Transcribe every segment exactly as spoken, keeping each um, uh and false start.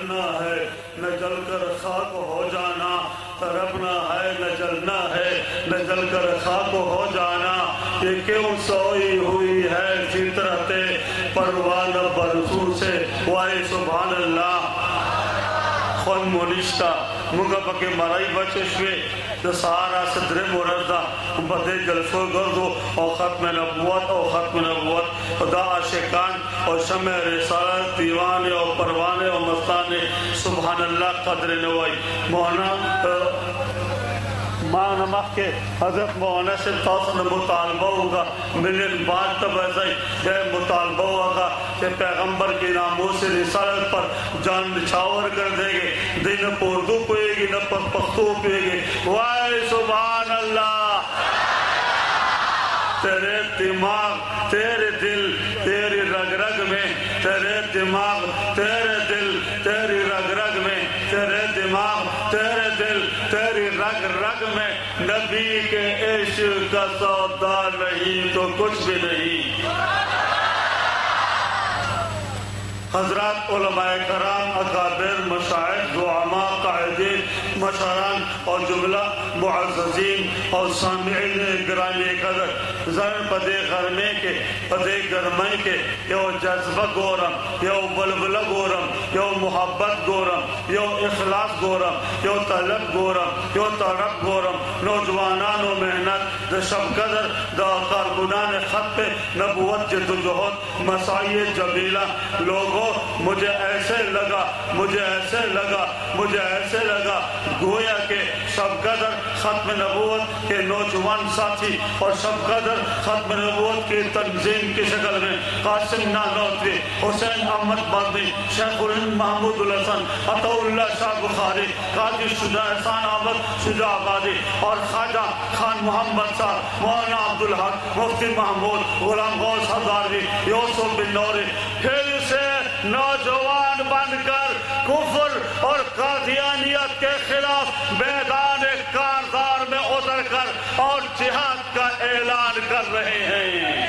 جلنا ہے نہ جل کر خاک ہو جانا، تڑپنا ہے نہ جلنا ہے نہ جل کر خاک ہو جانا، یہ کیوں سوئی ہوئی ہے فطرت پروان برسو سے، وائے سبحان اللہ خون مونشتا مگا پاکے مرائی بچے شوے دا سہارا صدر مرزا بدے جلسو گردو اور ختم نبوت اور ختم نبوت دا عاشقان اور شمع رسالت دیوانے اور پروانے اور مستانے سبحان اللہ قدر نوائی مولانا ماں نمک کے حضرت مولانا سے توسن مطالبہ ہوگا ملین بات تب ایسائی یہ مطالبہ ہوگا کہ پیغمبر کی ناموس رسالت پر جان نچھاور کر دے گے، دن پردو پوئے گی نہ پختو پوئے گی، وائے سبحان اللہ تیرے دماغ تیرے دل تیری رگ رگ میں، تیرے دماغ تیرے دل تیری رگ رگ میں، تیرے دماغ تیرے دل تیری رگ رگ میں، نبی کے عشق کا سودا نہیں تو کچھ بھی نہیں۔ حضرات علماء کرام اکابر مشاہد زعماء قائدین مشران اور جملہ معززین اور سامعین گرامی قدر زن پدے غرمے کے پدے گرمائی کے یو جذبہ گورم یو بلبلہ گورم یو محبت گورم یو اخلاص گورم یو طلب گورم یو طرب گورم نوجوانان و محنت دا شب قدر دا کارکنان خط پہ نبوت جد و جہد مسائی جبیلہ لوگوں مجھے ایسے لگا مجھے ایسے لگا مجھے ایسے لگا گویا کہ شب قدر ختم نبوت کے نوجوان ساتھی اور شب قدر ختم نبوت کی تنظیم کی شکل میں قاسم نانوتوی، حسین احمد بادی، شیخ الہند محمود الحسن، عطا اللہ شاہ بخاری، قاضی شجاع احسان احمد شجاع آبادی اور خواجہ خان محمد صاحب، مولانا عبدالحق، مفتی محمود، غلام غوث ہزاروی، یوسف بن نوری، پھر سے نوجوان بن کر کفر اور قادیانیت کے خلاف میدان کارزار میں اتر کر اور جہاد کا اعلان کر رہے ہیں۔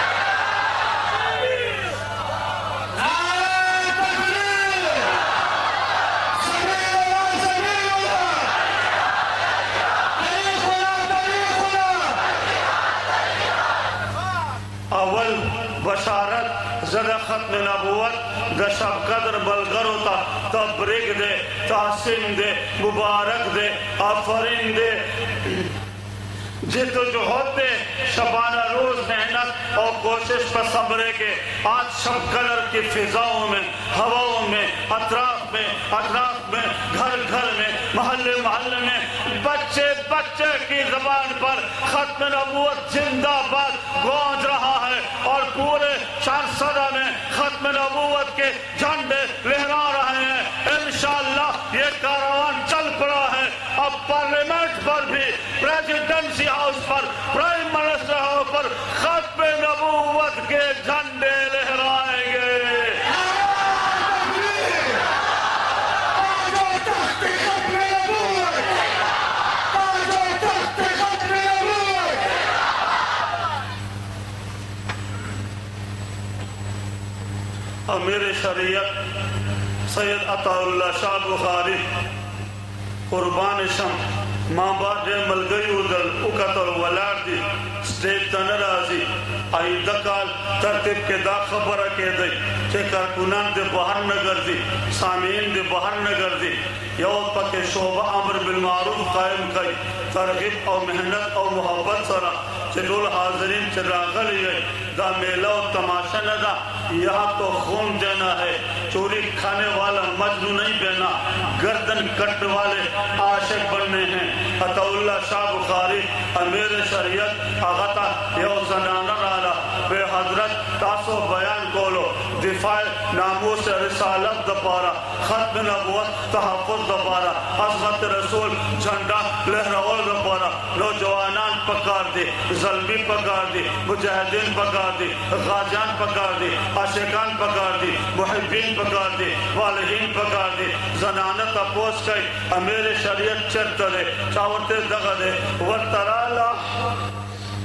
اول بشارت زدہ ختم نبوت دا شب قدر بلگر ہوتا تبریک دے تحسین دے مبارک دے آفرین دے جد و جہد دے شبانہ روز محنت اور کوشش پر صبرے کے آج شب قدر کی فضاؤں میں ہواؤں میں اطراف میں اطراف میں گھر گھر میں محلے محلے میں بچے بچے کی زبان پر ختم نبوت زندہ باد گونج رہا ہے اور پورے چار صدہ میں ختم نبوت کے جھنڈے لہرا رہے ہیں۔ انشاءاللہ یہ کاروان چل پڑا ہے، اب پارلیمنٹ پر بھی پریزیڈنسی ہاؤس پر پرائم منسٹر ہاؤس پر ختم نبوت کے جھنڈے لہرائیں گے۔ امیر شریعت سید عطا اللہ شاہ بخاری قربان شم ماں باپ دے ملگئی ادل اکتر ولار دی سٹیج تنر آزی آئی دکال ترتیب کے دا خبرہ کے دی چھے کارکنان دے باہر نگر دی سامعین دے باہر نگر دی یو پاکے شعبہ امر بالمعروف قائم کئی ترغیب اور محنت اور محبت سرا چھے دول حاضرین چھے راغل یہ دا میلہ و تماشا ندا یہاں تو خون دینا ہے، چوری کھانے والا مجنو نہیں بینا، گردن کٹ والے عاشق بننے ہیں۔ عطا اللہ شاہ بخاری امیر شریعت آغتا یو زنانہ رالا بے حضرت تاسو بیان کولو دفاع ناموس رسالت دپارا ختم نبوت تحفظ دپارا عظمت رسول جھنڈا لہرول دپارا نوجوانان پکار دی، ظلمی پکار دی، مجاہدین پکار دی، غازیان پکار دی، عاشقان پکار دی، محبین پکار دی، والہین پکار دی، زنانت اپوس کئی امیر شریعت چرت دے چاورتے دغا دے ورطرالا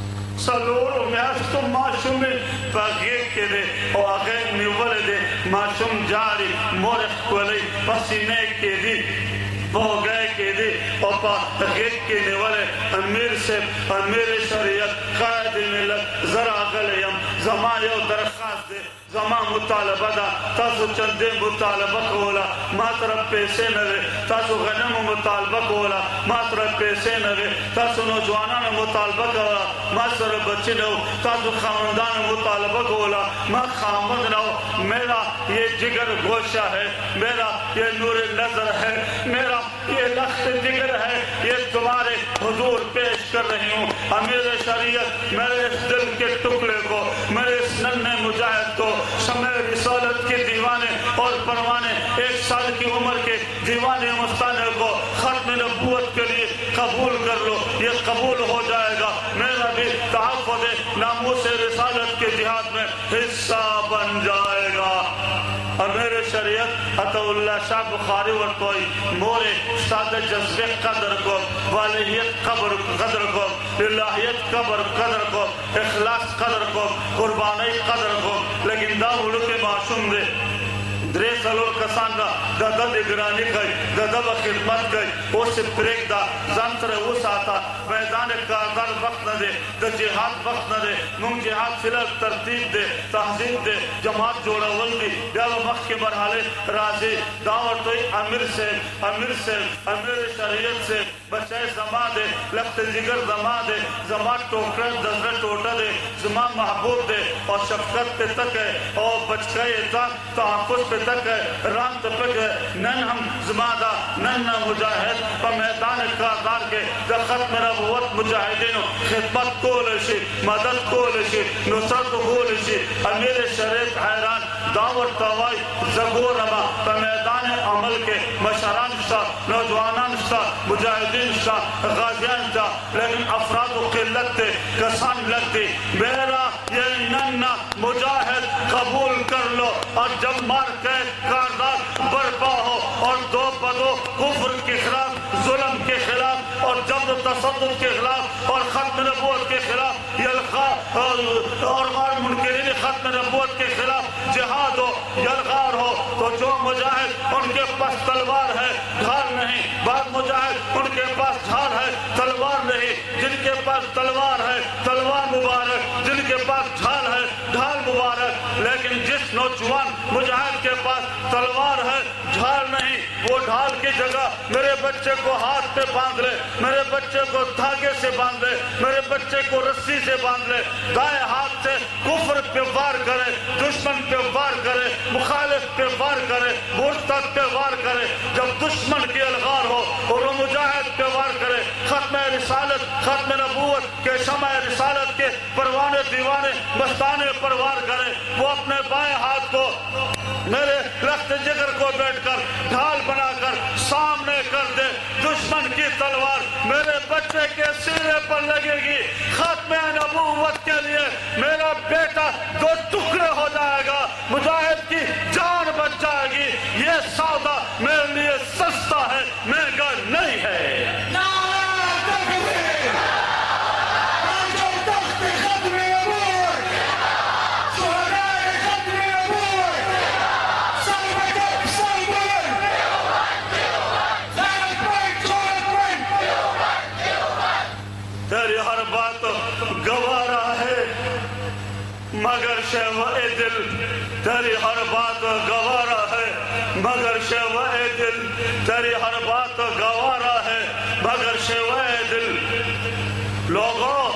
سلور میاشتو ماشوم پاگیک کے دے او اغیر نیول دے ماشوم جاری مورخ کولی پسینے کے دی بوگئے کے دی او پاگیک کے نیول امیر سے امیر شریعت قائد ملت ذرا غلیم زمایو درخواست دے زمان مطالبہ دا تاسو چندے مطالبہ کولا ما طرف پیسے نوے تاسو غنم مطالبہ کولا ما طرف پیسے نوے تاسو نوجوانان مطالبہ کولا ما طرف بچے نو تاسو خاندان مطالبہ کولا ما خامد نو میرا یہ جگر گوشہ ہے میرا یہ نور نظر ہے میرا یہ لخت جگر ہے یہ تمہارے حضور پیش کر رہی ہوں امیر شریعت میرے اس دل کے ٹکڑے کو میرے اس ننھے مجاہد کو شمع رسالت کے دیوانے اور پروانے ایک سال کی عمر کے دیوانے مستانے کو ختم نبوت کے لیے قبول کر لو یہ قبول ہو جائے گا میرا بھی تحفظ ناموس رسالت کے جہاد میں حصہ بن جائے گا امیر شریعت عطا اللہ شاہ بخاری ورطوئی مورے سادہ جذبے قدر کو والیت قبر قدر کو الہیت قبر قدر کو اخلاص قدر کو قربانی قدر کو لیکن دا ملک معصوم دے درے سلور کسان دا دا دا دگرانی کئی دا دا خدمت کئی وہ سے پریک دا زانتر وہ ساتا میدان کاردار وقت نہ دے دا جہاد وقت نہ دے نم جہاد فلال ترتیب دے تحضیب دے جماعت جوڑا ولدی دیو وقت کے مرحلے رازی دعوت توی امیر سے امیر سے امیر شریعت سے بچے زمان دے لفت جگر زمان دے زمان ٹوکر دزر ٹوٹا دے زمان محبوب دے اور شفقت پہ تک ہے اور بچکے تا تحفظ پہ تک ہے رام تپک ہے نن ہم زمادہ نن مجاہد پا میدان کاردار کے در ختم نبوت مجاہدینو خدمت کولشی مدد کولشی نصرت کولشی امیر شریف حیران دعوت توائی زگور اما پا میدان عمل کے مشران شتا نوجوانان شتا مجاہدین شتا غازیان شتا لیکن افراد و قلت تے کسان لگتی میرا یہ نن مجاہد قبول کر لو اور جب مار کے کاردار برپا ہو اور دو بدو کفر کے خلاف ظلم کے خلاف اور جبر تصدق کے خلاف اور ختم نبوت کے خلاف یلغا اور غار منکرین ختم نبوت کے خلاف جہاد ہو یلغار ہو تو جو مجاہد ان کے پاس تلوار ہے ڈھال نہیں بعض مجاہد ان کے پاس ڈھال ہے تلوار نہیں جن کے پاس تلوار ہے تلوار مبارک جن کے پاس ڈھال ہے ڈھال مبارک لیکن جس نوجوان مجاہد کے پاس تلوار ہے ڈھال نہیں وہ ڈھال کی جگہ میرے بچے کو ہاتھ پہ باندھ لے میرے بچے کو دھاگے سے باندھ لے میرے بچے کو رسی سے باندھ لے دائیں ہاتھ سے کفر پہ وار کرے دشمن پہ وار کرے مخالف پہ وار کرے مرتد پہ وار کرے جب دشمن کی الغار ہو اور وہ مجاہد پہ وار کرے ختم رسالت ختم نبوت کے شمع رسالت کے پروانے دیوانے مستانے پر وار کرے وہ اپنے بائیں ہاتھ کو میرے لخت جگر کو بیٹھ کر ڈھال بنا کر سامنے کر دے دشمن کی تلوار میرے بچے کے سینے پر لگے گی ختم نبوت کے لیے میرا بیٹا دو ٹکڑے ہو جائے گا مجاہد کی جان بچ جائے گی یہ سودا میرے لیے سستا ہے مہنگا نہیں ہے مگر شیوہ دل تیری ہر بات گوارا ہے مگر شیوہ دل تیری ہر بات گوارا ہے مگر شیوہ دل لوگوں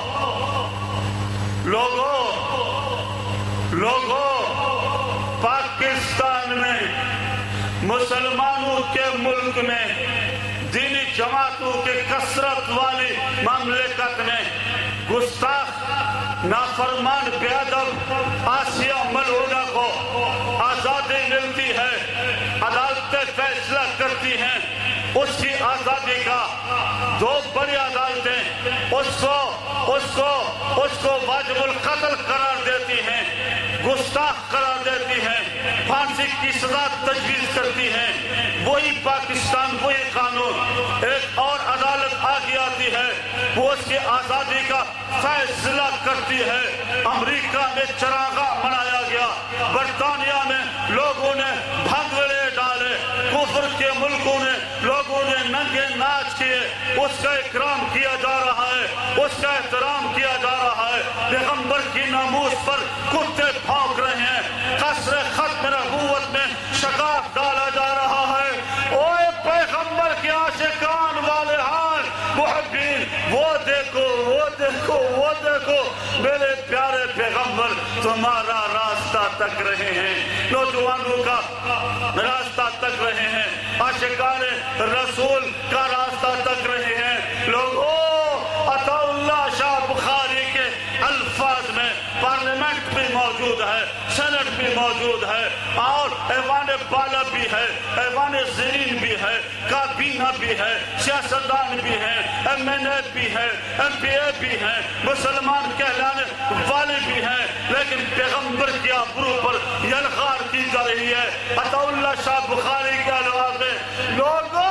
لوگوں لوگوں پاکستان میں مسلمانوں کے ملک میں دینی جماعتوں کے کثرت والی مملکت میں گستاخ نافرمان بے ادب آسیہ ملعونہ کو آزادی ملتی ہے عدالتیں فیصلہ کرتی ہیں اس کی آزادی کا دو بڑی عدالتیں اس کو اس کو اس کو واجب القتل قرار دیتی ہیں گستاخ قرار دیتی ہیں پھانسی کی سزا تجویز کرتی ہیں وہی پاکستان وہی قانون ایک اور عدالت آگے آتی ہے وہ اس کی آزادی کا فیصلہ کرتی ہے۔ امریکہ میں چراغاں بنایا گیا، برطانیہ میں لوگوں نے بھنگڑے ڈالے، کفر کے ملکوں نے لوگوں نے ننگے ناچ کیے، اس کا اکرام کیا جا رہا ہے، اس کا احترام کیا جا رہا ہے۔ پیغمبر کی ناموس پر کتے بھونک رہے ہیں، قصر ختم نبوت میں شگاف ڈالا جا رہا ہے۔ اوے پیغمبر کے عاشقان والے ہان محبین، وہ دیکھو وہ دیکھو وہ دیکھو، میرے پیارے پیغمبر تمہارا راستہ تک رہے ہیں، نوجوانوں کا راستہ تک رہے ہیں، عاشقان رسول کا راستہ تک رہے ہیں۔ لوگوں، عطا اللہ شاہ بخاری کے الفاظ میں پارلیمنٹ بھی موجود ہے، سینٹ بھی موجود ہے، اور ایوان بالا بھی ہے، ایوان زرین بھی ہے، کابینہ بھی ہے، سیاستدان بھی ہیں، ایم این اے بھی ہے، ایم پی اے بھی ہیں، مسلمان کہلانے والے بھی ہیں، لیکن پیغمبر کی آبرو پر یلغار کی جا رہی ہے۔ عطا اللہ شاہ بخاری کے الفاظ میں لوگوں،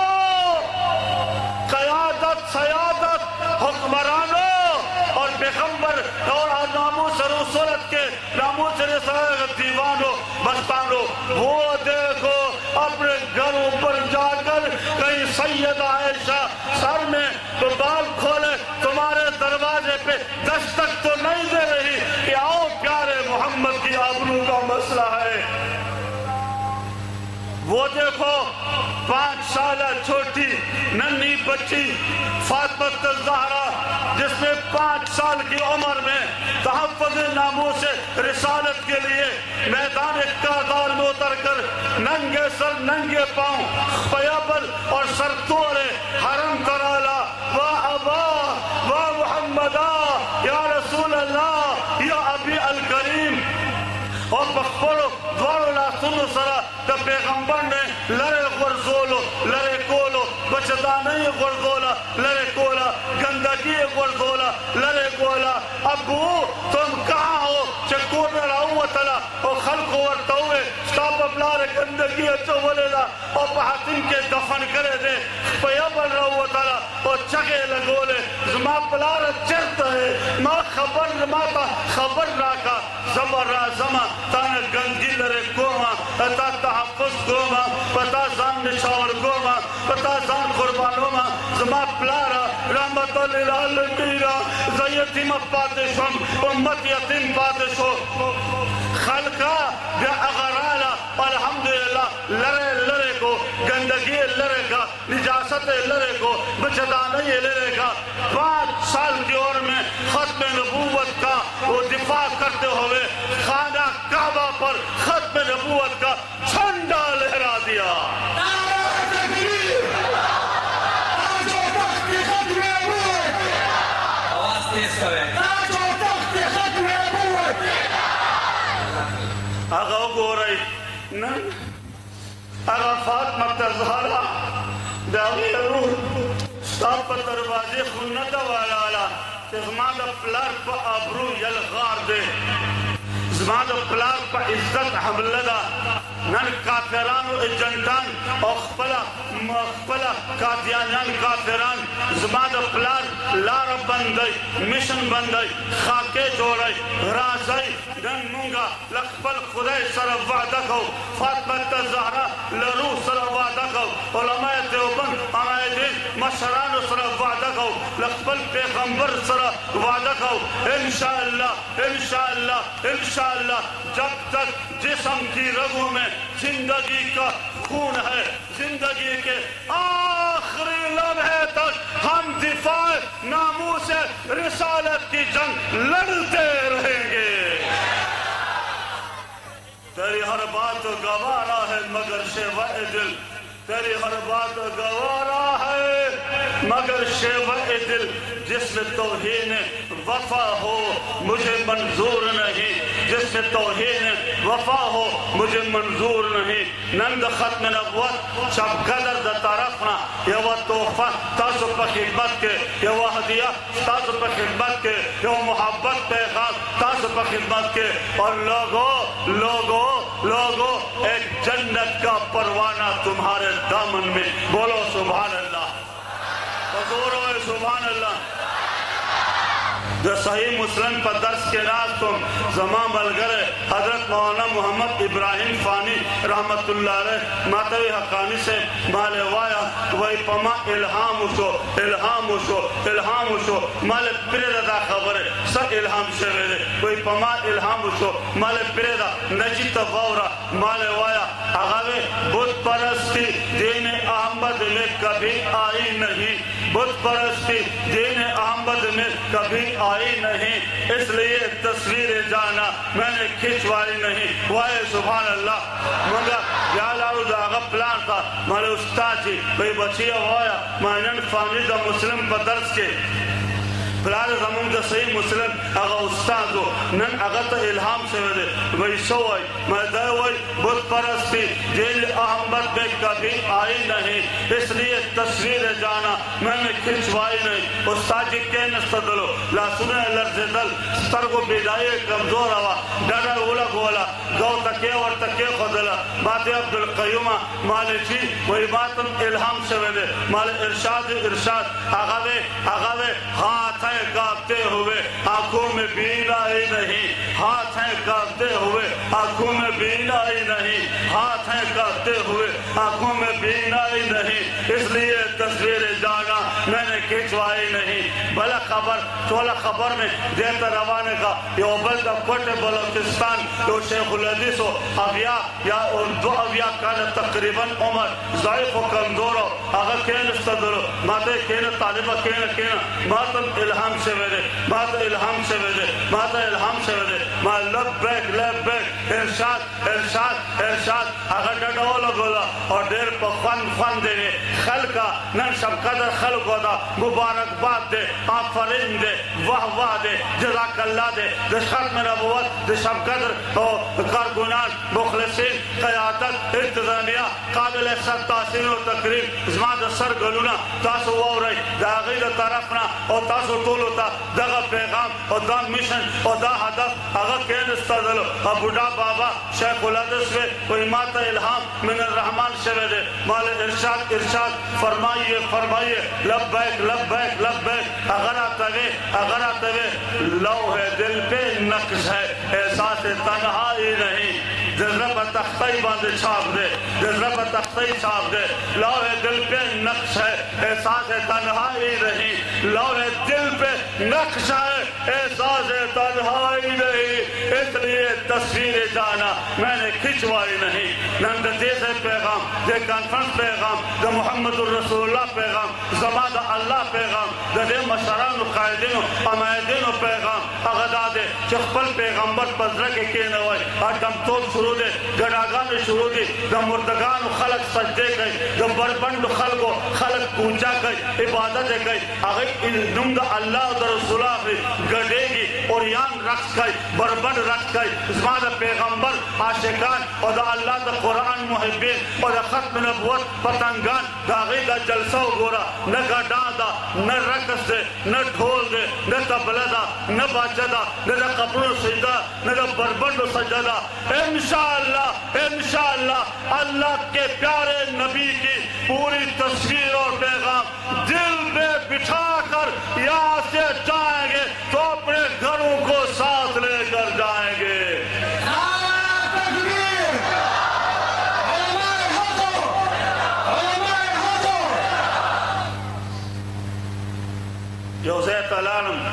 قیادت سیادت حکمرانوں اور پیغمبر اور ناموس رسولت کے ناموس رسالت دیوانوں مستانوں، وہ دیکھو اپنے گھروں پر جا کر کہیں سیدہ عائشہ سر میں بال کھولے تمہارے دروازے پہ دستک تو نہیں دے رہی کہ آؤ پیارے محمد کی آبرو کا مسئلہ ہے۔ وہ دیکھو پانچ سالہ چھوٹی ننھی بچی فاطمہ الزہرا، جس نے پانچ سال کی عمر میں تحفظ ناموس رسالت کے لیے میدان کردار میں اتر کر ننگے سر ننگے پاؤں پیابل اور سر توڑے حرم کرالا، واہ واہ واہ محمدہ یا رسول اللہ یا ابی الکریم، اور بخبرو دوارو لا سنو سرا تا پیغمبر نے لرے غرزولو لرے کولو بچدانی غرزولا لرے کولا گندگی غرزولا لرے کولا۔ ابو تم کہاں ہو چکور رہو تلا اور خلق ورطوے ستاپ اپلار گندگی اچھو ولیلا اور پہاتن کے دفن کرے دے پیابل رہو تلا اور چگے لگولے زما پلار چرت ہے ما خبر ماتا خبر راکا زمر را زما تانا گندگی لرے کوما پتا تحفظ کوما پتا زان نشاور کوما پتا زان قربانوں ما زما پلارا رحمت للعالمین زیتیم پادشم امت یتیم پادشو خلقہ بے اغرالا الحمدللہ لرے لرے کو گندگی لرے کا نجاست لرے کو بچدانی لرے کا پانچ سال کی عمر میں ختم نبوت کا وہ دفاع کرتے ہوئے خانہ کعبہ پر ختم نبوت کا جھنڈا لہرا دیا۔ آگا گو رہی نن آگا فاطمہ الزہرا داوی روح ستاپ دروازے خونتا والا زمان دا پلار پا ابرو یلغار دے، زمان دا پلار پا عزت حملہ دا نن کافران و ایجنٹان اور خپلا مخپلا قادیانیان کافران زمان دا پلار لار بندائی مشن بندائی خاکے جوڑائی رازائی نن مونگا لخپل خدای سر وعدہ کو فاطمہ الزہرا لروح سر وعدہ کو علماء دیوبند آمائدین مشران سر وعدہ کو لخپل پیغمبر سر وعدہ کو انشاءاللہ انشاءاللہ انشاءاللہ جب تک جسم کی رگوں میں زندگی کا خون ہے، زندگی کے آخری لمحے تک ہم دفاع ناموس رسالت کی جنگ لڑتے رہیں گے۔ تیری ہر بات گوارا ہے مگر شیوہ دل، تیری ہر بات گوارا ہے مگر شیوہ دل، جس میں توہین وفا ہو مجھے منظور نہیں، جس میں توہین وفا ہو مجھے منظور نہیں۔ نند ختم نبوت شب قدر دا طرفنا یا وہ توفہ تاسو پا خدمت کے، یا وہ ہدیہ تاسو پا خدمت کے، یا وہ محبت پیغام تاسو پا خدمت کے، اور لوگوں لوگوں لوگوں ایک جنت کا پروانہ تمہارے دامن میں، بولو سبحان اللہ، حضور ہوئے سبحان اللہ۔ دا صحیح مسلم پر درس کے ناز تم زمان ملگر حضرت مولانا محمد ابراہیم فانی رحمت اللہ علیہ ماتوی حقانی سے مال وایا وہی پما الہام شو الہام شو الہام شو مال پریدہ خبر ہے سا الہام شوئے دے وہی پما الہام شو مال پریدہ نجیت فورا مال وایا اغاوے بت پرستی دین احمد میں کبھی آئی نہیں بت پرستی دین احمد میں کبھی آئی نہیں اس لیے تصویر جانا میں نے کھچوائی نہیں وائے سبحان اللہ مگر یا لاؤ دا آغا پلان تھا مالے استاد جی بھئی بچیا ہوایا مانن فانی دا مسلم پر درس کے پلان زمان دا صحیح مسلم آغا استاد دو نن آغا تا الہام شوئے دے بھئی سوائی میں دے ہوئی بت پرستی دل احمد میں کبھی آئی نہیں اس لیے تصویر جانا میں نے کھچوائی نہیں استاد جی کے نستدلو لا سنے لرز دل ستر کو بیدائی کمزور ہوا ڈاڈا اولا گولا گو تکے اور تکے خودلا باتے عبدالقیومہ مالے جی وہی باتم الہام شوئے دے مالے ارشاد ارشاد آغاوے آغاوے ہاتھ کاپتے ہوئے آنکھوں میں بینائی نہیں ہاتھ ہیں کاپتے ہوئے آنکھوں میں بینائی نہیں ہاتھ ہیں کاپتے ہوئے آنکھوں میں بینائی نہیں اس لیے تصویر جانا میں نے کھچوائی نہیں بلا خبر چولا خبر میں دیتا روانے کا یہ بلدہ کوٹ بلوچستان تو شیخ الحدیث ہو اویا یا دو اویا کانا تقریباً عمر ضعیف و کمزور ہو اگر کین استدلو ماتے کین طالبہ کین کین ماتم الہام شوئے دے ماتا الہام شوئے دے ماتا الہام شوئے دے ما لب بیک لب بیک ارشاد ارشاد ارشاد اگر ڈڑولا گولا اور دیر پا خون خون دے خلقہ نن شب قدر خلقہ دا مبارک بات دے آفرین دے واہ واہ دے جزاک اللہ دے دے ختم نبوت دے شب قدر کارگنان مخلصین قیادت انتظامیہ قابل احسان تحسین و تقریب زمان دا سر گلونا تاسو واو رئی دا غیر طرفنا اور تاسو طولو تا دغا پیغام اور دا مشن اور دا حدف اگر کین استدلو اور بڑا بابا شیخ الحدیث میں کوئی ماتا الہام من الرحمن شوئے دے مال ارشاد ارشاد فرمائیے فرمائیے لبیک لبیک لبیک اگر آتوے اگر آتوے لوح دل پہ نقش ہے احساس تنہائی نہیں جذرہ پر تختی باندے چھاپ دے جذرہ پر تختی چھاپ دے لوح دل پہ نقش ہے احساس تنہائی نہیں لوح دل پہ نقش ہے احساس تنہائی نہیں اس لیے تصویر جانا میں نے کھچوائی نہیں نند دیسے پیغام دے کانفرنس پیغام دے محمد الرسول اللہ پیغام زمان دا اللہ پیغام دے دے مشران و قائدین و امائدین و پیغام اغدا دے چخپل پیغمبر پزرک کینے ہوئے آٹم توب شروع دے گڑاگان شروع دے دے مردگان و خلق سجدے گئی دے بربند خلق و خلق پوچا گئی عبادت گئی اگر نم دا اللہ و دا رسول اللہ گڑے گی اور یان رکھ گئی بربند رکھ گئی زمان دا پیغمبر عاشقان اور دا اللہ دا قرآن محبین اور دا ختم نبوت پتنگان دا غیر دا جلسہ و گورا نہ گڑان دا نہ رکس دے نہ ڈھول دے نہ تبلہ دا نہ باچہ دا نہ دا قبر و سجدہ نہ دا بربند و سجدہ انشاءاللہ انشاءاللہ اللہ کے پیارے نبی کی پوری تصویر اور پیغام دل میں بٹھا کر یہاں سے جائیں گے تو اپنے گھروں کو ساتھ لے کر جائیں گے یوزیت العالم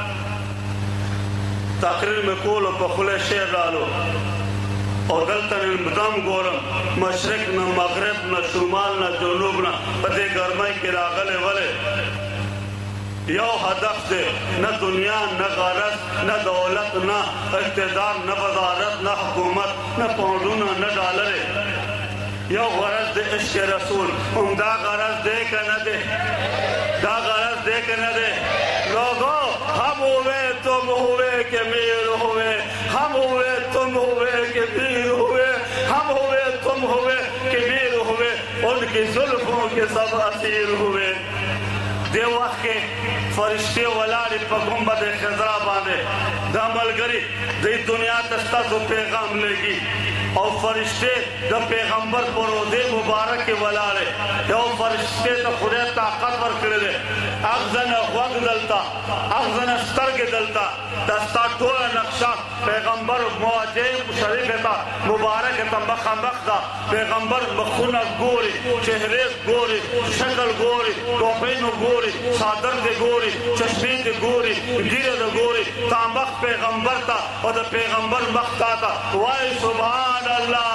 تقریر میں کولو پا خلے شیر ڈالو اور دلتن انبدام گورم مشرق نہ مغرب نہ شمال نہ جنوب نہ پتے گرمائی کے راغلے والے یو ہدف دے نہ دنیا نہ غرض نہ دولت نہ اقتدار نہ وزارت نہ حکومت نہ پاؤنڈونا نہ ڈالرے یو غرض دے عشق رسول ہم دا غرض دے کہ نہ دے دا غرض دے کہ نہ دے لوگو ہم ہوئے تم ہوئے کہ میر ہوئے ہم ہوئے تم ہوئے کہ میر ہوئے ہم ہوئے تم ہوئے کہ میر ہوئے ان کی ظلفوں کے سب اسیر ہوئے دے وقت کے فرشتے ولاری پا گنبد خضرہ باندے دا ملگری دی دنیا تستا تو پیغام لے گی اور فرشتے دا پیغمبر پر دے مبارک کے ولارے یا فرشتے دا خودے طاقت ور کرے دے اگ اغزن غوگ دلتا اغزن سترگ دلتا دستا ٹولا نقشہ پیغمبر مواجب شریف تا مبارک تا مخمخ دا پیغمبر مخونہ گوری چہرے گوری شکل گوری ٹوپین گوری صادر دے گوری چشمین دے گوری گیرے دے گوری تا مخ پیغمبر تا اور دا پیغمبر مخ تا تا وائی سبحان اللہ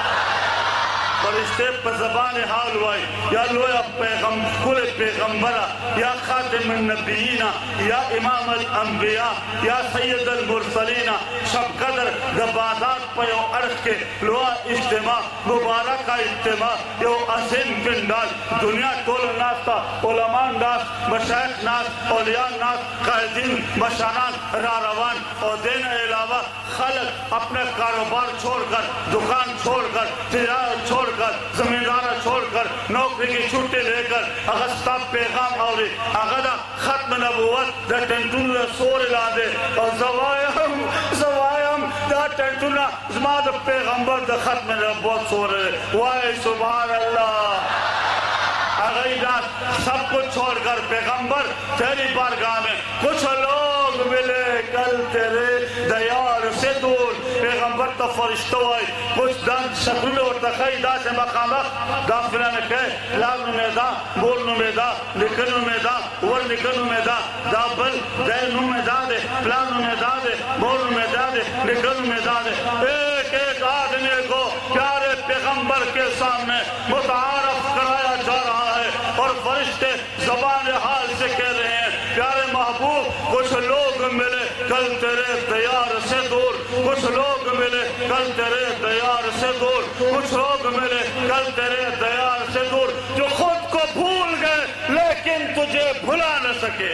فرشتے پر زبان حال وائی یا لویا پیغم کل پیغمبرہ یا خاتم النبیین یا امام الانبیاء یا سید المرسلین شب قدر دبادات پہ یو عرق کے لویا اجتماع مبارکہ اجتماع یو عظیم پندال دنیا طول ناس تا علماء ناس مشایخ ناس اولیاء ناس قائدین مشانان راروان اور دین علاوہ خلق اپنے کاروبار چھوڑ کر دکان چھوڑ کر تجارت چھوڑ کر زمیندارہ چھوڑ کر نوکری کی چھوٹے لے کر اغسطہ پیغام آوری اغدا ختم نبوت دا ٹنٹون سور لادے اور زوائم زوائم دا ٹنٹون زما دا پیغمبر دا ختم نبوت سور لے وائے سبحان اللہ اغیدات سب کچھ چھوڑ کر پیغمبر تیری بارگاہ میں کچھ لوگ ملے کل تیرے دیار سے دور پیغمبر تا فرشتہ ہوئی کچھ دن شکل اور تخیی دا سے مقامت دا فلان کہے لابن میں دا بولن میں دا لکھن میں دا ور لکھن میں دا دا بل دین میں دا دے پلان میں دا دے بولن میں دا دے لکھن میں دا دے ایک ایک آدمی کو پیارے پیغمبر کے سامنے متعارف کرایا جا رہا ہے اور فرشتے زبان حال سے کہہ رہے ہیں پیارے محبوب کچھ لوگ ملے کل تیرے دیار سے دور کچھ لوگ ملے کل تیرے دیار سے دور کچھ لوگ ملے کل تیرے دیار سے دور جو خود کو بھول گئے لیکن تجھے بھلا نہ سکے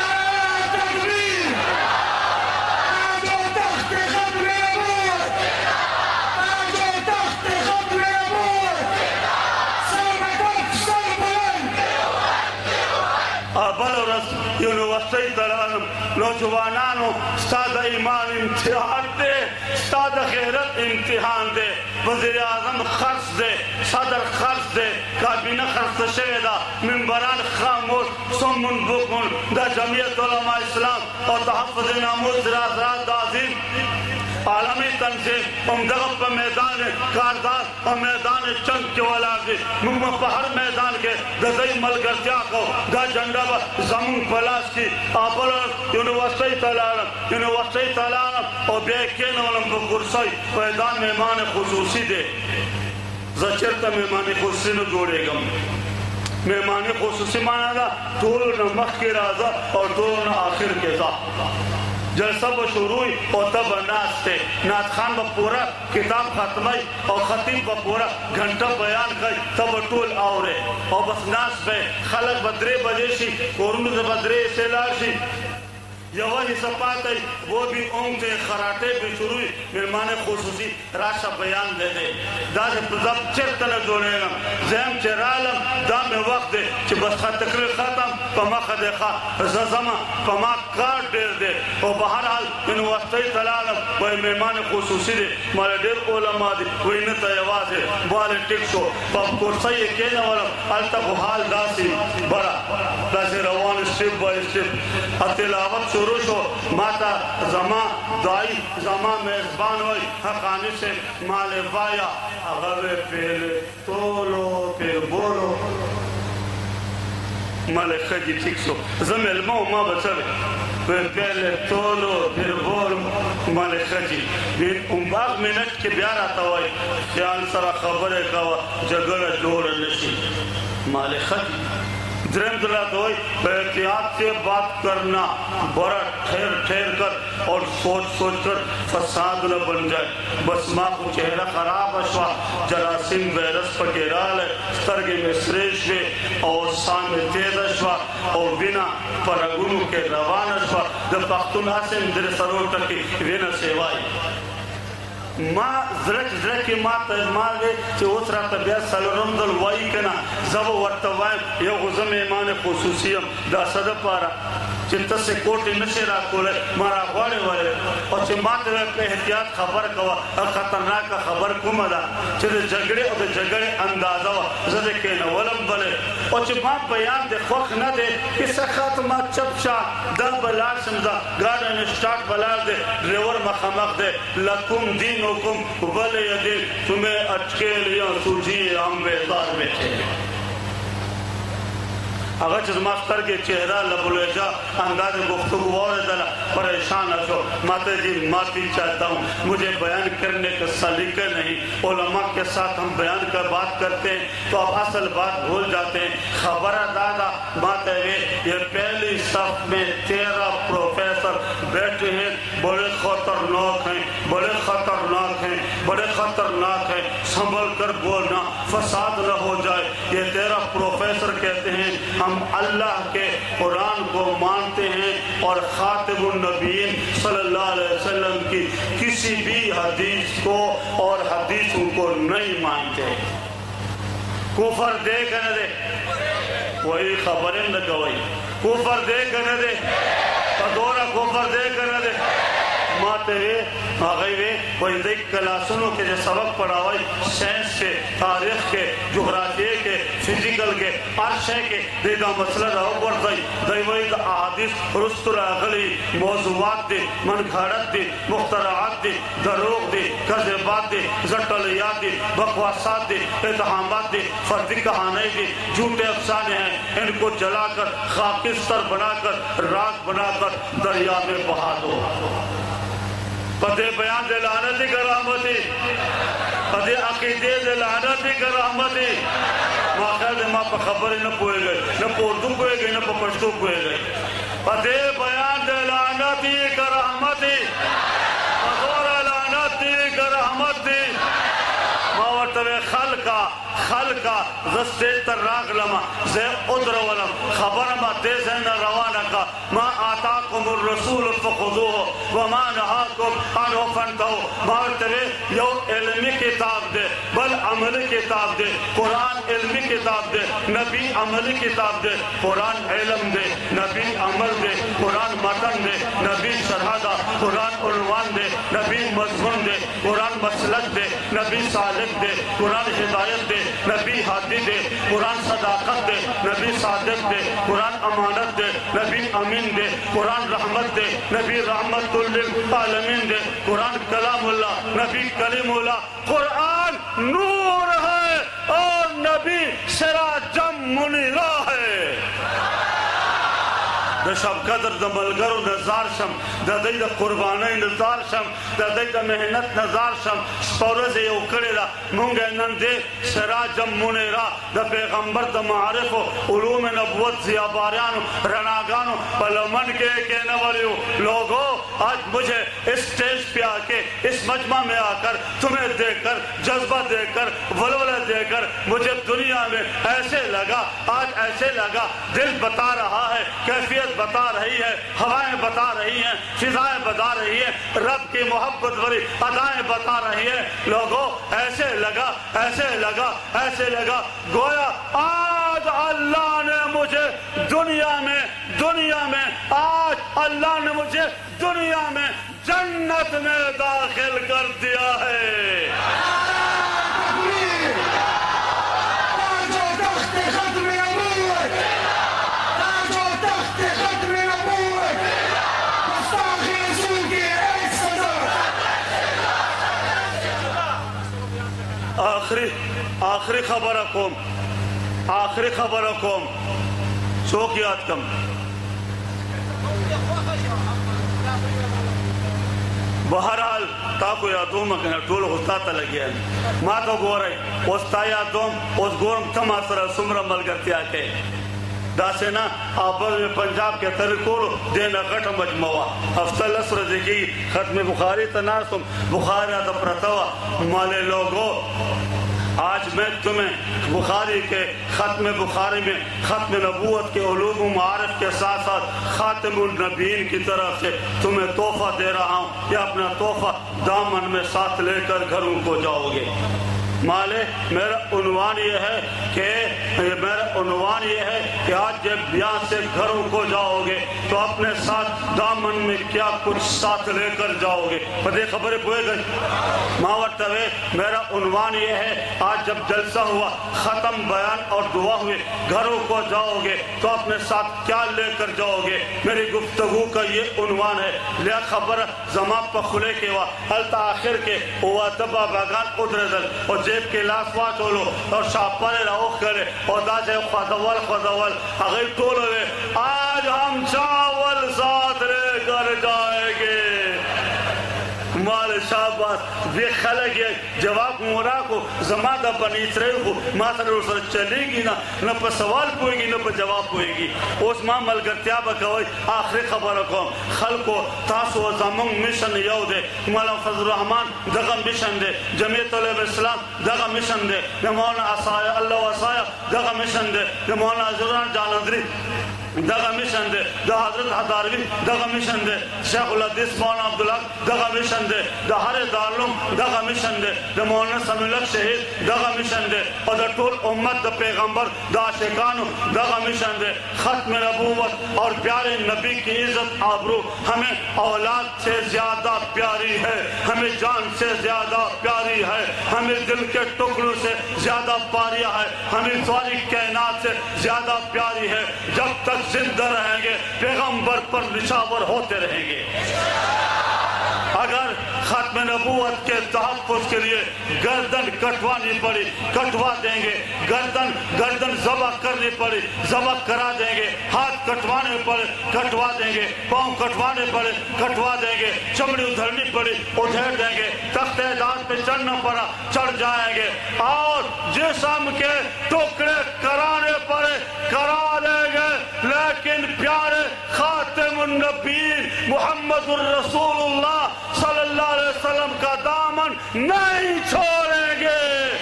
یونیورسٹی ترانم نوجوانانو ستاد ایمان امتحان دے ستاد غیرت امتحان دے وزیر اعظم خرچ دے صدر خرچ دے کابینہ خرچ شہدہ منبران خاموش سمن بکن دا جمعیت علماء اسلام اور تحفظ ناموز رازرات دا عظیم عالمی تنظیم امدغب پہ میدان کاردار اور میدان چنگ کے والا دی مگمہ پہ ہر میدان کے دزائی ملگرتیا کو دا جنڈا با زمون پلاس کی آبر یونیورسٹی تلالم یونیورسٹی تلالم اور بے کین علم پہ کرسائی میدان مہمان خصوصی دے زچرتا مہمان خصوصی نو جوڑے گا مہمان خصوصی مانا دا طول نمخ کی رازہ اور طول آخر کے ذا جلسہ با شروعی اور تب ناس تھے نات خان با پورا کتاب ختمائی اور خطیب با پورا گھنٹہ بیان کئی تب طول آورے اور بس ناس پہ خلق بدرے بجیشی قرون سے بدرے سے لاشی یواہی سپاتے وہ بھی اونگتے خراٹے بھی شروعی مہمان خصوصی راشا بیان دے دے دا سے پزب چرتن جوڑے گا زہم چرالم دا میں وقت دے چھ بس خط تقریر ختم پما خدے خواہ ززمہ پما کار دیر دے اور بہرحال یونیورسٹی تلالم وہ مہمان خصوصی دے مالے دیر علماء دے وہ انتا یواز ہے بالے ٹک شو پاپ کرسائی کہنے والا التق حال دا سی برا دا سے روان اسٹیپ بائی اسٹیپ اتلاوت شروع شو ماتا زمان دعائی زمان میزبان ہوئی حقانی سے مال وایا اغوے پہلے تولو پھر بولو مال خجی ٹھیک سو زم علمو ما بچوے پہلے تولو پھر بولو مال خجی ان باغ منٹ کے بیار آتا ہوئی خیال سرا خبرے کوا جگر جوڑ نشی مال خجی درم دلہ دوئی احتیاط سے بات کرنا بڑا ٹھیر ٹھیر کر اور سوچ سوچ کر فساد نہ بن جائے بس ماں کو چہرہ خراب اشوا جراثیم ویرس پکیرال ہے سترگی میں سریش میں اور سان میں تیز اشوا اور بنا پرگونو کے روان اشوا جب پختون حسن در سروٹا کی وینا سیوائی ما زرک زرکی ما تجمال دے چی اس را طبیعت سلورم دل وائی کنا زب ورطوائم یا غزم ایمان خصوصیم دا صد پارا چی تس کوٹی نشی را کولے مارا غوارے والے اور چی ما تبے پہ احتیاط خبر کوا خطرناک خبر کم دا چی دے جگڑے اور دے جگڑے اندازہ وا زدے کینا ولم بلے اور چھ ماں بیان دے خوخ نہ دے کسا خاتمہ چپ شا دا بلار سمزا گاڑن سٹارٹ بلار دے ڈریور مخمق دے لکم دینکم ولی دین تمہیں اٹکیلیاں سوجی ہم بیدار بیٹھے اگر چیز ماستر کے چہرہ لبولیجا انداز گفتگو اور دلہ پریشان ہو ماتے جی معافی چاہتا ہوں مجھے بیان کرنے کا سلیقہ نہیں علماء کے ساتھ ہم بیان کا بات کرتے ہیں تو اب اصل بات بھول جاتے ہیں خبرہ دادا ماتے ہوئے یہ پہلی صف میں تیرہ پروفیسر بیٹھے ہیں بڑے خطرناک ہیں بڑے خطرناک ہیں بڑے خطرناک ہیں سنبھل کر بولنا فساد نہ ہو جائے یہ تیرہ پروفیسر کہتے ہیں ہم اللہ کے قرآن کو مانتے ہیں اور خاتم النبیین صلی اللہ علیہ وسلم کی کسی بھی حدیث کو اور حدیثوں کو نہیں مانتے کفر دے کہنے دے وہی خبریں نہ گوئی کفر دے کہنے دے دورہ کفر دے کہنے دے ماتے ہوئے آگئی ہوئے وہ اندھائی کلاسونوں کے جو سبق پڑھا ہوئی سائنس کے تاریخ کے جغرافیے کے فزیکل کے عرشے کے دیدہ مسئلہ رہو بردائی دیوئی دا احادیث رست راغلی موضوعات دی منکھارت دی مخترعات دی دروغ دی کذبات دی زٹلیات دی بکواسات دی اتحامات دی فردی کہانی دی جھوٹے افسانے ہیں ان کو جلا کر خاکستر بنا کر راک بنا کر دریا میں بہا دو پدے بیان دے لعنتی کرامتی پدے عقیدے دے لعنتی کرامتی ماں خیر دے ماں پا خبری نہ پوئے گئے نہ پا اردو پوئے گئے نہ پا پشتو پوئے گئے پدے بیان دے لعنتی کرامتی پدور لعنتی کرامتی ماں ورطوے خلقا خلقا زستے تر راگ لما زی ادر ولم خبر ما دیزین روانکا ما آتاکم الرسول فخذوه وما نهاکم عنہ فانتہو مارتوے یو علمی کتاب دے بل عملی کتاب دے قرآن علمی کتاب دے نبی عملی کتاب دے قرآن علم دے نبی عمل دے قرآن متن دے نبی شرح دا قرآن عنوان دے نبی مضمون دے قرآن مسلک دے نبی سالک دے قرآن ہدایت دے نبی حادی دے قرآن صداقت دے نبی صادق دے قرآن امانت دے نبی امین دے قرآن رحمت دے نبی رحمت للعالمین دے قرآن کلام اللہ نبی کلیم اللہ قرآن نور ہے اور نبی سراجم منیرہ ہے دا شب قدر دا ملگر و نظار شم دا دی دا قربانی نظار شم دا دی دا محنت نظار شم سپورز یو کڑی دا مونگے نندے سراجم منیرہ دا پیغمبر دا معارف و علوم نبوت زیاباریانو رناگانو پلمن کے کے نوریو لوگو آج مجھے اس سٹیج پہ آکے اس مجمع میں آ کر تمہیں دیکھ کر جذبہ دیکھ کر ولولہ دیکھ کر مجھے دنیا میں ایسے لگا آج ایسے لگا دل بتا رہا ہے کیفیت بتا رہی ہے ہوائیں بتا رہی ہیں فضائیں بتا رہی ہیں رب کی محبت بری ادائیں بتا رہی ہیں لوگوں ایسے لگا ایسے لگا ایسے لگا گویا آج اللہ نے مجھے دنیا میں دنیا میں آج اللہ نے مجھے دنیا میں جنت میں داخل کر دیا ہے آخری آخری خبر اکوم آخری خبر اکوم چوک یاد کم بہرحال تاکو یادوم اکنا ٹول غستاتا لگیا ہے ماں تو گو رہی استا یادوم اس گورم تم آسرہ سمرہ ملگرتی آکے داسینا آبر میں پنجاب کے طریقوں دینا غٹ مجموعہ ہفتہ لسر دیکھی ختم بخاری تناسم بخاری آتا پرتوا مالے لوگوں آج میں تمہیں بخاری کے ختم بخاری میں ختم نبوت کے علوم و معارف کے ساتھ ساتھ خاتم النبیین کی طرف سے تمہیں تحفہ دے رہا ہوں یا اپنا تحفہ دامن میں ساتھ لے کر گھروں کو جاؤ گے مالے میرا عنوان یہ ہے کہ میرا عنوان یہ ہے کہ آج جب یہاں سے گھروں کو جاؤ گے تو اپنے ساتھ دامن میں کیا کچھ ساتھ لے کر جاؤ گے. پتہ خبریں پوئے گئی ماورت ہوئے. میرا عنوان یہ ہے آج جب جلسہ ہوا ختم بیان اور دعا ہوئے گھروں کو جاؤ گے تو اپنے ساتھ کیا لے کر جاؤ گے. میری گفتگو کا یہ عنوان ہے لیا خبر زمان پا خلے کے وا حلتا آخر کے ہوا تبا باگان ادردل اور جیب کے لاسوات ہولو اور شاپانے رہوخ کرے اور دا جے خدوال خدوال اگر طولو لے آج ہم چاول ساتھ لے کر جائیں گے. مال شاباس بے خلق یہ جواب مورا کو زمادہ بنی اسرائیل کو ماتر رسول چلے گی نا نہ پا سوال پوئے گی نہ پا جواب پوئے گی. اس ماں ملگرتیا بکوئی آخری خبر کو خلقو تاسو و زمان مشن یو دے مولانا فضل الرحمن دغا مشن دے جمعیت علیہ السلام دغا مشن دے مولانا عصایہ اللہ وصایہ دغا مشن دے مولانا عزران جاندری دغا مشن دے دا حضرت حضاروی دغا مشن دے شیخ الحدیث مولانا عبدالحق دغا مشن دے دا ہر دارلوم دغا مشن دے دا مولانا سمیلک شہید دغا مشن دے اور دا طول امت دا پیغمبر دا عاشقانو دغا مشن دے. ختم نبوت اور پیارے نبی کی عزت آبرو ہمیں اولاد سے زیادہ پیاری ہے, ہمیں جان سے زیادہ پیاری ہے, ہمیں دل کے ٹکڑوں سے زیادہ پاریا ہے, ہمیں ساری کائنات سے زیادہ پیاری ہے. جب تک زندہ رہیں گے پیغمبر پر نشاور ہوتے رہیں گے. اگر ختم نبوت کے تحفظ کے لیے گردن کٹوانی پڑی کٹوا دیں گے, گردن گردن ذبح کرنی پڑی ذبح کرا دیں گے, ہاتھ کٹوانے پڑے کٹوا دیں گے, پاؤں کٹوانے پڑے کٹوا دیں گے, چمڑی ادھرنی پڑی ادھر دیں گے, تخت دار پہ چڑھنا پڑا چڑھ جائیں گے, اور جسم کے ٹکڑے کرانے پڑے کرا دیں گے, لیکن پیارے خاتم النبیین محمد الرسول اللہ صلی اللہ علیہ وسلم کا دامن نہیں چھوڑیں گے.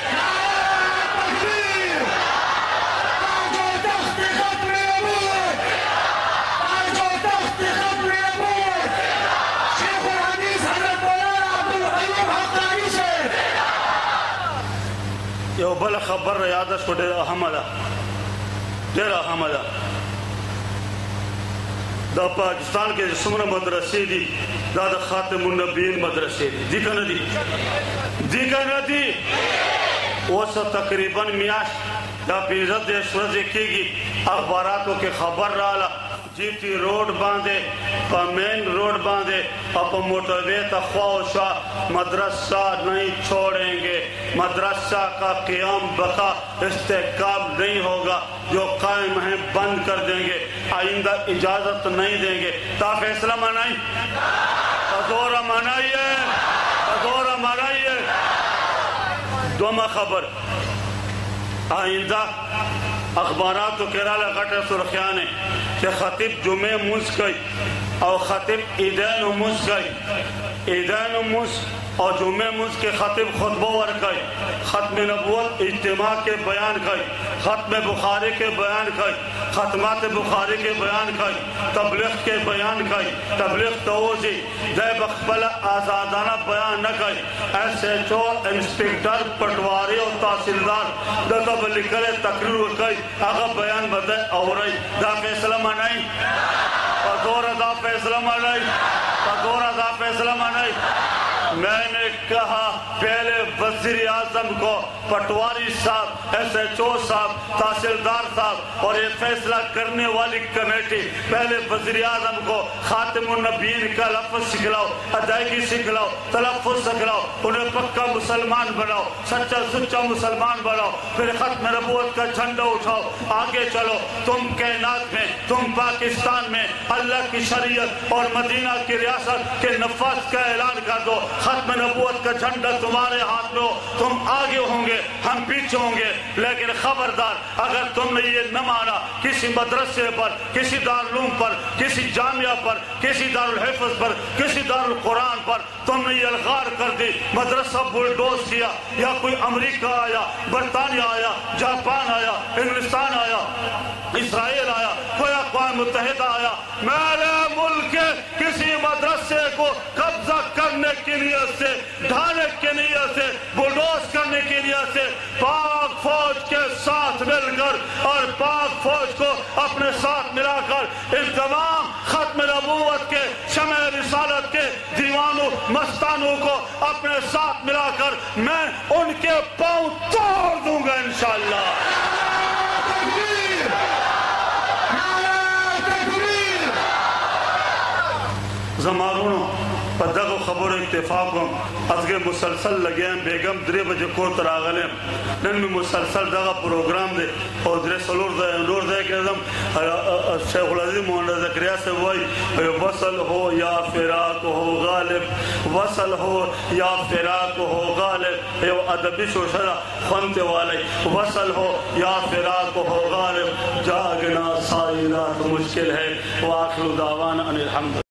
یہ بل خبر یادش کو ڈیرا حملہ ڈیرا حملہ دا پاکستان کے جسمن مدرسی دی دا دا خاتم النبیین مدرسی دی دیکھا نا دی دیکھا نا دی وسا تقریباً میاش دا پیزت دے شرزی کی گی اخباراتوں کے خبر رالا جی ٹی روڈ باندے پا مین روڈ باندے پا موٹروے تا خواہشا مدرسہ نہیں چھوڑیں گے, مدرسہ کا قیام بقا استحکام نہیں ہوگا, جو قائم ہیں بند کر دیں گے, آئندہ اجازت نہیں دیں گے. تا فیصلہ منائی حضورہ منائیے حضورہ منائیے. دوما خبر آئندہ اخبارات و کرالا غٹر سرخیانے کہ خطیب جمعہ موز گئی اور خطیب عیدین و موز گئی, عیدین و موز اور جمعہ موز کے خطیب خطبہ ور گئی, ختم نبوت اجتماع کے بیان گئی, ختم بخاری کے بیان گئی, ختمات بخاری کے بیان گئی, تبلیغ کے بیان گئی, تبلیغ توزی دے بخبل آزادانہ بیان نہ گئی. ایس ایچ او انسپیکٹر پٹواری اور تحصیلدار دا تبلیغ تقریر گئی اگر بیان بدے اور رئی دا فیصلہ منائی پدورہ دا فیصلہ منائی پدورہ دا فیصلہ منائی. میں نے کہا پہلے وزیر اعظم کو پٹواری صاحب ایس ایچ او صاحب تحصیلدار صاحب اور یہ فیصلہ کرنے والی کمیٹی پہلے وزیر اعظم کو خاتم النبیین کا لفظ سکھلاؤ, ادائیگی سکھلاؤ, تلفظ سکھلاؤ, انہیں پکا مسلمان بناؤ, سچا سچا مسلمان بناؤ, پھر ختم نبوت کا جھنڈا اٹھاؤ, آگے چلو. تم کائنات میں تم پاکستان میں اللہ کی شریعت اور مدینہ کی ریاست کے نفاذ کا اعلان کر دو. ختم نبوت کا جھنڈا تمہارے ہاتھ میں ہو, تم آگے ہوں گے ہم پیچھے ہوں گے, لیکن خبردار اگر تم نے یہ نہ مانا کسی مدرسے پر, کسی دارالعلوم پر, کسی جامعہ پر, کسی دارالحفظ پر, کسی دارالقرآن پر تم نے یہ الغار کر دی, مدرسہ بلڈوز کیا, یا کوئی امریکہ آیا, برطانیہ آیا, جاپان آیا, انگلستان آیا, اسرائیل آیا, کوئی اقوام متحدہ آیا, میرے ملک کے کسی مدرسے کو قبضہ کرنے کی نیت سے، ڈھانے کی نیت سے، بلڈوز کرنے کی نیت سے پاک فوج کے ساتھ مل کر اور پاک فوج کو اپنے ساتھ ملا کر ان تمام ختم نبوت کے، شمع رسالت کے دیوانوں مستانوں کو اپنے ساتھ ملا کر میں ان کے پاؤں توڑ دوں گا انشاءاللہ۔ زمارونو پدغو خبر اتفاقم از کے مسلسل لگے ہیں بیگم درے بجے کو تراغلے نن میں مسلسل دغا پروگرام دے اور درے سلور دے نور دے کہ ازم شیخ العظیم مولانا زکریا سے وہی وصل ہو یا فراق ہو غالب، وصل ہو یا فراق ہو غالب، یہ ادبی شوشرہ خنتے والے، وصل ہو یا فراق ہو غالب، جاگنا ساری رات مشکل ہے، وآخر دعوانا ان الحمد